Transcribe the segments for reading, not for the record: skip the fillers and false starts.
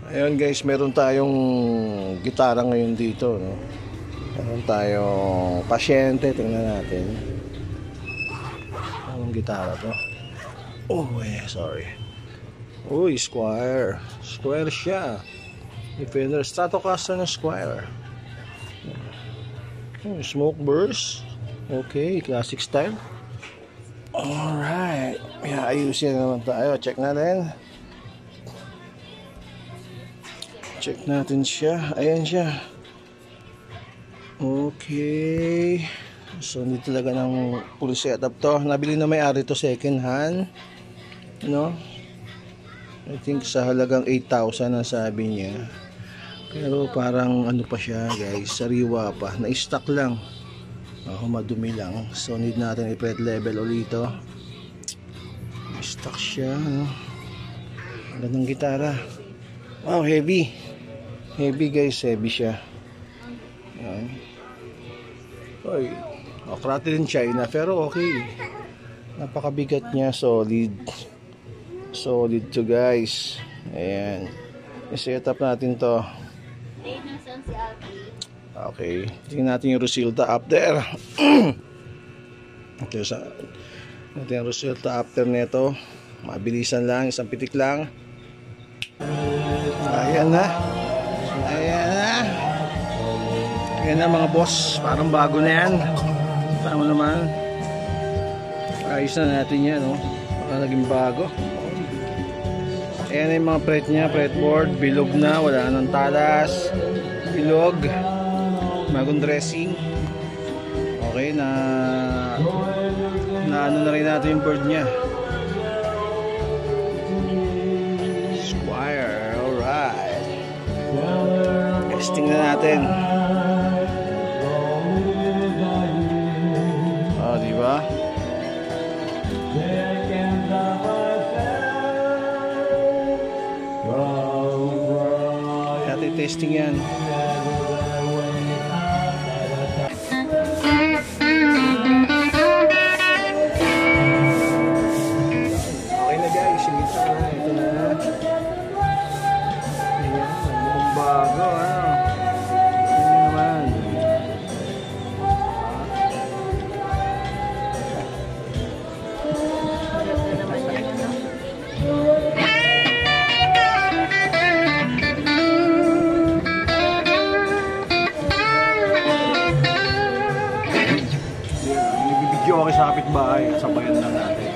Ayun guys, meron tayong gitara ngayon dito, no? Meron tayong pasyente, tingnan natin. Anong gitara to? Oh, sorry. Uy, Squire. Squire siya. Defender Stratocaster na Squire. Smoke burst. Okay, classic style. Alright. Ayusin naman tayo. Check natin. Check natin siya. Ayan siya. Okay. So, hindi talaga ng full setup to. Nabili na may-ari to second hand. No? I think sa halagang 8,000 ang sabi niya. Pero parang ano pa siya guys. Sariwa pa. Na-stock lang. Madumi lang. So, need natin i-pret level ulit ito. Na-stock siya. No? Gandang gitara. Wow, heavy. Heavy guys, heavy siya. Ayan. Oy, krati din China, pero okay. Napakabigat niya, solid. Solid to guys. Ayan. I-set up natin to. Okay. Tingnan natin yung resulta after. Okay, natin yung resulta after nito. Mabilisan lang, isang pitik lang. Ayan na. Ayan na mga boss, parang bago na yan. Tama naman. Ayos na natin yan, no? Parang naging bago. Ayan na yung mga fret nya, fretboard. Bilog na, wala nang talas. Bilog. Bagong dressing. Okay, na ano na rin natin yung board nya. Squire, alright. Testing na natin. Diba? Natin testing yan. Okay na guys, yung gitara na ito na. Ayan, mukhang bago, ano? Okay sa kapitbahay, sabayan lang natin.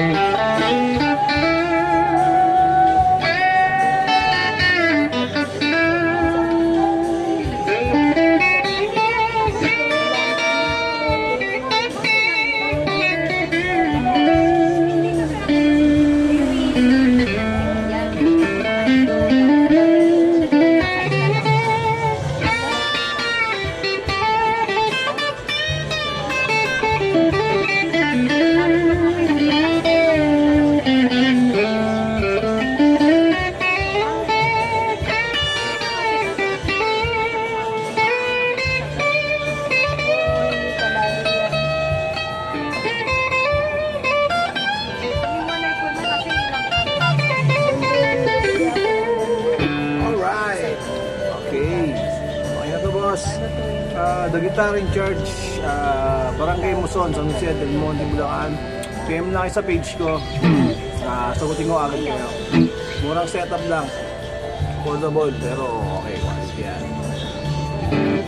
The Guitar in Charge, Barangay Muson, San Jose del Monte, Bulacan. PM na kayo sa page ko. Sagutin ko agad kayo. Murang setup lang. Affordable, pero okay. Quality yan.